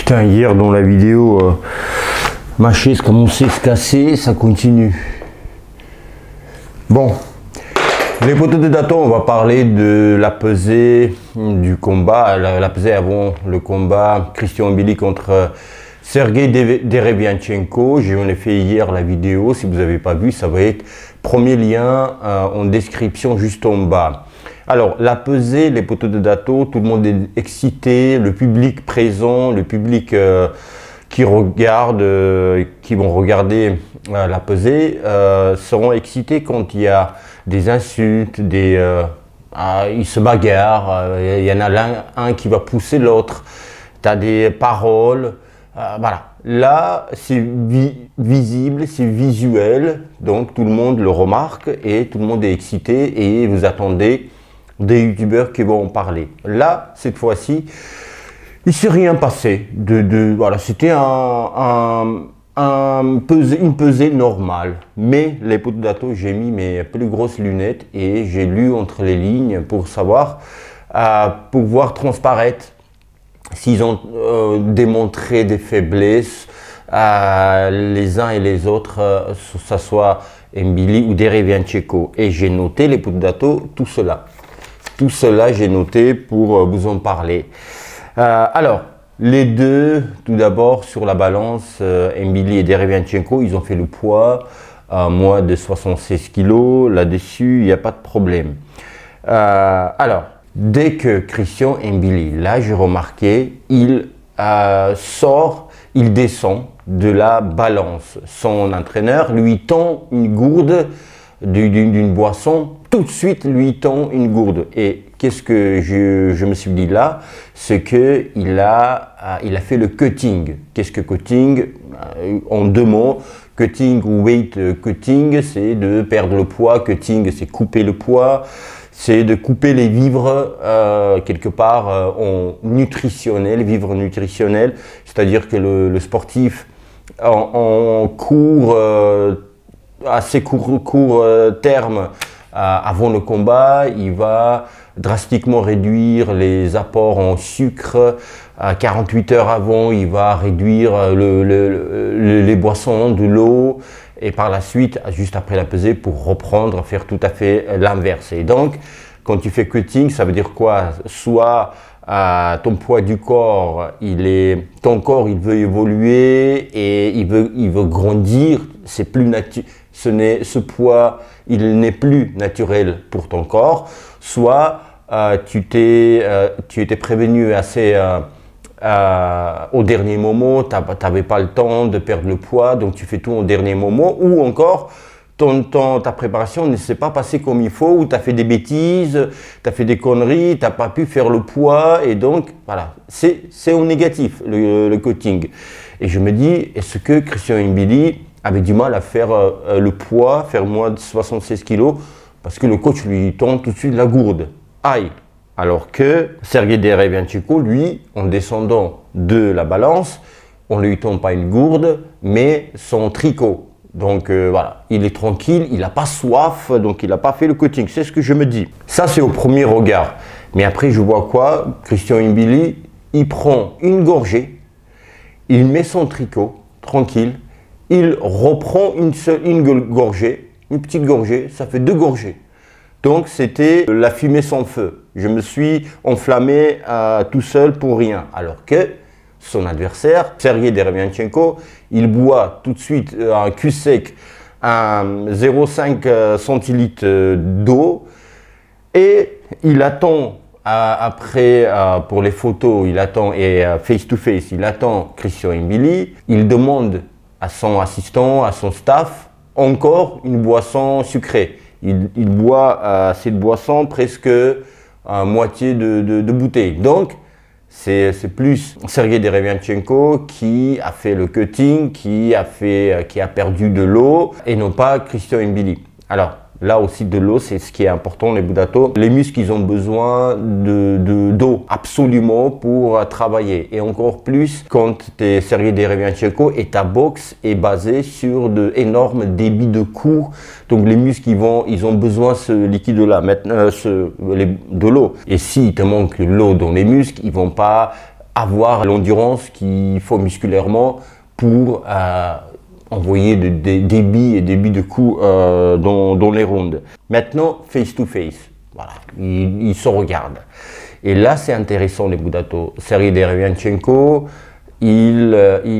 Putain, hier dans la vidéo, ma chaise commençait à se casser, ça continue. Bon, les poteaux de Daton, on va parler de la pesée du combat, la pesée avant le combat Christian Mbili contre Sergei Derevianchenko. J'en ai fait hier la vidéo, si vous n'avez pas vu, ça va être premier lien en description juste en bas. Alors, la pesée, les poteaux de Daton, tout le monde est excité, le public présent, le public qui regarde, qui vont regarder la pesée, seront excités quand il y a des insultes, ils se bagarrent, il y en a un qui va pousser l'autre, tu as des paroles, voilà. Là, c'est visible, c'est visuel, donc tout le monde le remarque et tout le monde est excité et vous attendez des youtubeurs qui vont en parler. Là, cette fois-ci, il ne s'est rien passé. Voilà, c'était une pesée normale. Mais les poteaux de Daton, j'ai mis mes plus grosses lunettes et j'ai lu entre les lignes pour savoir, pour voir transparaître s'ils ont démontré des faiblesses, les uns et les autres, que ce soit Mbili ou Derevianchenko. Et j'ai noté les poteaux de Daton, tout cela. Tout cela, j'ai noté pour vous en parler. Alors, les deux, tout d'abord, sur la balance, Mbili et Derevianchenko, ils ont fait le poids, moi de 76 kg, là-dessus, il n'y a pas de problème. Alors, dès que Christian Mbili, là, j'ai remarqué, il descend de la balance. Son entraîneur lui tend une gourde d'une boisson, tout de suite lui tend une gourde. Et qu'est-ce que je me suis dit là? C'est qu'il a fait le cutting. Qu'est-ce que cutting? En deux mots, cutting ou weight cutting, c'est de perdre le poids. Cutting, c'est couper le poids. C'est de couper les vivres quelque part en nutritionnel, vivre nutritionnel. C'est-à-dire que le sportif en cours assez court terme avant le combat, il va drastiquement réduire les apports en sucre. 48 heures avant, il va réduire les boissons, de l'eau, et par la suite, juste après la pesée, pour reprendre, faire tout à fait l'inverse. Et donc, quand tu fais cutting, ça veut dire quoi? Soit ton poids du corps, ton corps, il veut évoluer et il veut grandir. C'est plus ce poids, il n'est plus naturel pour ton corps. Soit tu étais prévenu assez au dernier moment, tu n'avais pas le temps de perdre le poids, donc tu fais tout au dernier moment, ou encore ta préparation ne s'est pas passée comme il faut, ou tu as fait des bêtises, tu as fait des conneries, tu n'as pas pu faire le poids, et donc voilà, c'est au négatif le cutting. Et je me dis, est-ce que Christian Mbili avait du mal à faire le poids, faire moins de 76 kg, parce que le coach lui tend tout de suite la gourde. Aïe! Alors que Sergei Derevianchenko, lui, en descendant de la balance, on ne lui tend pas une gourde, mais son tricot. Donc voilà, il est tranquille, il n'a pas soif, donc il n'a pas fait le cutting. C'est ce que je me dis. Ça, c'est au premier regard. Mais après, je vois quoi? Christian Mbili, il prend une gorgée, il met son tricot, tranquille, il reprend une gorgée, une petite gorgée, ça fait 2 gorgées. Donc c'était la fumée sans feu. Je me suis enflammé tout seul pour rien. Alors que son adversaire, Sergei Derevianchenko, il boit tout de suite un cul sec, un 0,5 centilitres d'eau, et il attend après, pour les photos, il attend, et face to face, il attend Christian Mbili. Il demande à son assistant, à son staff, encore une boisson sucrée. Il boit cette boisson presque à moitié de bouteille. Donc, c'est plus Sergei Derevianchenko qui a fait le cutting, qui a perdu de l'eau, et non pas Christian Mbili. Alors, là aussi de l'eau, c'est ce qui est important, les Daton. Les muscles, ils ont besoin d'eau absolument pour travailler. Et encore plus quand tu es Sergei Derevianchenko et ta boxe est basée sur d'énormes débits de coups. Donc les muscles, ils ont besoin de ce liquide-là, de l'eau. Et s'il te manque l'eau dans les muscles, ils vont pas avoir l'endurance qu'il faut musculairement pour envoyer des débits et débits de coups dans les rounds. Maintenant, face to face, voilà, ils se regardent. Et là, c'est intéressant les Budato. Sergei Derevianchenko, il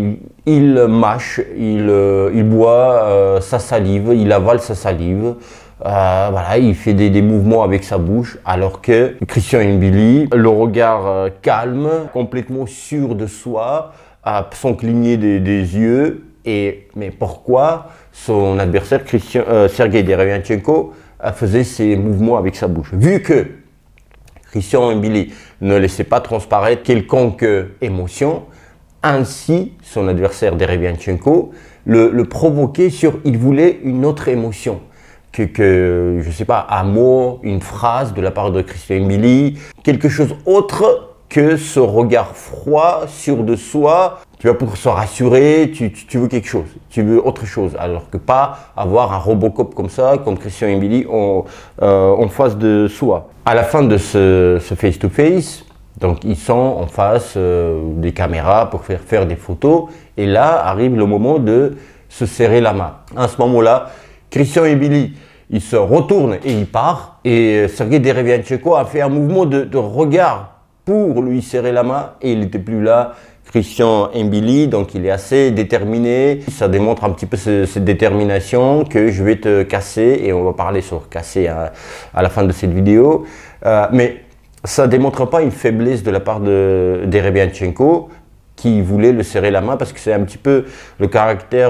mâche, il boit sa salive, il avale sa salive. Voilà, il fait des mouvements avec sa bouche, alors que Christian Mbili, le regard calme, complètement sûr de soi, sans cligner des yeux. Mais pourquoi son adversaire Sergei Derevianchenko faisait ces mouvements avec sa bouche? Vu que Christian Mbili ne laissait pas transparaître quelconque émotion, ainsi son adversaire Derevianchenko le provoquait il voulait une autre émotion. Je ne sais pas, un mot, une phrase de la part de Christian Mbili, quelque chose autre que ce regard froid, sûr de soi. Tu vois, pour se rassurer, tu veux quelque chose, tu veux autre chose, alors que pas avoir un Robocop comme ça, comme Christian Mbili en face de soi. À la fin de ce face-to-face, donc ils sont en face des caméras pour faire des photos, et là arrive le moment de se serrer la main. À ce moment-là, Christian Mbili, il se retourne et il part, et Sergei Derevianchenko a fait un mouvement de regard pour lui serrer la main, et il n'était plus là. Christian Mbili, donc il est assez déterminé. Ça démontre un petit peu cette détermination que je vais te casser, et on va parler sur casser à la fin de cette vidéo. Mais ça ne démontre pas une faiblesse de la part de Derevianchenko, qui voulait le serrer la main, parce que c'est un petit peu le caractère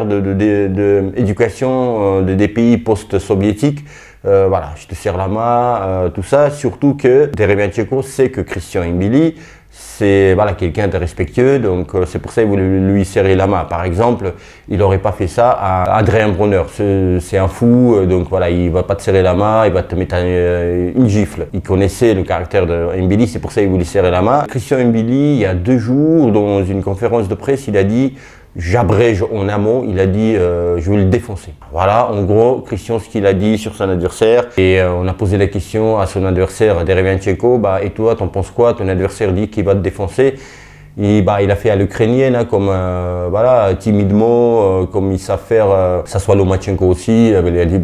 d'éducation des pays post-soviétiques. Voilà, je te serre la main, tout ça. Surtout que Derevianchenko sait que Christian Mbili, c'est voilà, quelqu'un de respectueux, donc c'est pour ça qu'il voulait lui serrer la main. Par exemple, il n'aurait pas fait ça à Adrien Bronner. C'est un fou, donc voilà, il ne va pas te serrer la main, il va te mettre une gifle. Il connaissait le caractère de Mbili, c'est pour ça qu'il voulait serrer la main. Christian Mbili, il y a 2 jours, dans une conférence de presse, il a dit, j'abrège en amont, il a dit je vais le défoncer. Voilà, en gros, Christian, ce qu'il a dit sur son adversaire. Et on a posé la question à son adversaire, Derevianchenko, et toi, t'en penses quoi? Ton adversaire dit qu'il va te défoncer. Et, il a fait à l'ukrainienne, hein, comme voilà, timidement, comme il sait faire. Ça soit Lomachenko aussi, il a dit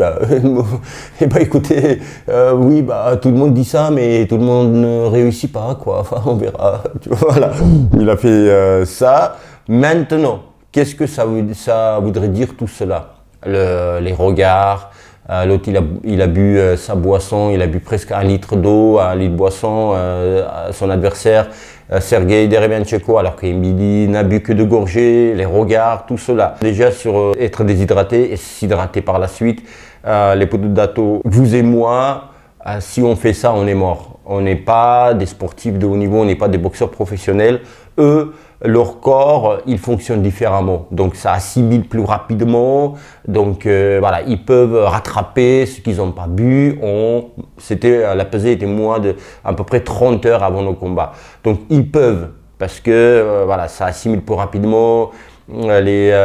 écoutez, oui, tout le monde dit ça, mais tout le monde ne réussit pas, quoi. Enfin, on verra. Tu vois, voilà. Il a fait ça. Maintenant, qu'est-ce que ça voudrait dire tout cela? Les regards, l'autre il a bu sa boisson, il a bu presque 1 litre d'eau, 1 litre de boisson, son adversaire Sergei Derevianchenko, alors que Mbili n'a bu que de gorgées, les regards, tout cela. Déjà sur être déshydraté et s'hydrater par la suite, les Budato, vous et moi, si on fait ça, on est mort. On n'est pas des sportifs de haut niveau, on n'est pas des boxeurs professionnels. Eux, leur corps, il fonctionne différemment. Donc, ça assimile plus rapidement. Donc, voilà, ils peuvent rattraper ce qu'ils n'ont pas bu. La pesée était moins de à peu près 30 heures avant nos combats. Donc, ils peuvent, parce que voilà, ça assimile plus rapidement. Les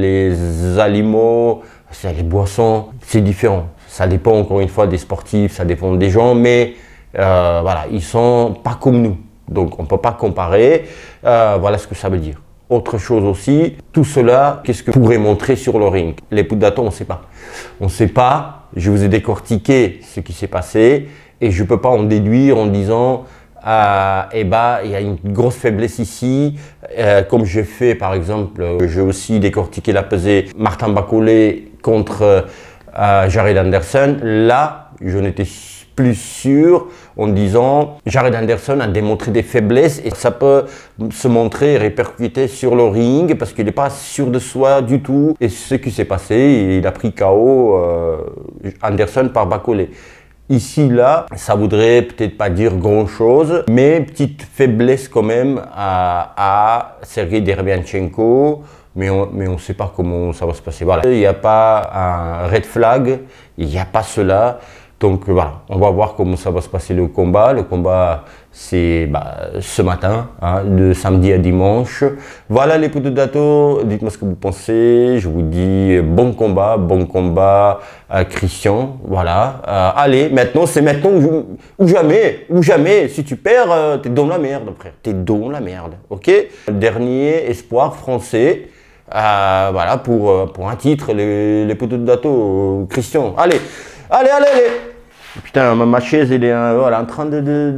aliments, les boissons, c'est différent. Ça dépend encore une fois des sportifs, ça dépend des gens, mais voilà, ils sont pas comme nous. Donc on ne peut pas comparer, voilà ce que ça veut dire. Autre chose aussi, tout cela, qu'est-ce que pourrait montrer sur le ring? Les Budato, on ne sait pas. On ne sait pas, je vous ai décortiqué ce qui s'est passé et je ne peux pas en déduire en disant il y a une grosse faiblesse ici, comme j'ai fait par exemple, j'ai aussi décortiqué la pesée Martin Bacolé contre Jared Anderson. Là, je n'étais plus sûr en disant Jared Anderson a démontré des faiblesses et ça peut se montrer et répercuter sur le ring parce qu'il n'est pas sûr de soi du tout. Et ce qui s'est passé, il a pris KO Anderson par Bacolé. Ici, là, ça voudrait peut-être pas dire grand-chose, mais petite faiblesse quand même à Sergei Derevianchenko. Mais on ne sait pas comment ça va se passer. Voilà. Il n'y a pas un red flag, il n'y a pas cela. Donc voilà, on va voir comment ça va se passer le combat. Le combat, c'est ce matin, hein, de samedi à dimanche. Voilà les potos d'Ato, dites-moi ce que vous pensez. Je vous dis bon combat à Christian. Voilà, allez, maintenant, c'est maintenant ou jamais, ou jamais. Si tu perds, t'es dans la merde, frère. T'es dans la merde, ok? Dernier espoir français. Voilà, pour un titre, les potos d'Ato, Christian. Allez. Putain, ma chaise, elle est voilà, en train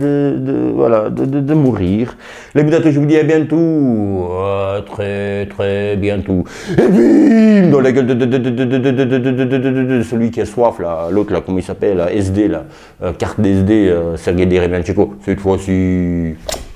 de mourir. Les potos, je vous dis à bientôt. Très bientôt. Et bim, dans la gueule de celui qui a soif, là, l'autre, là, comment il s'appelle, SD, là, carte d'SD, Sergei Derevianchiko, cette fois-ci.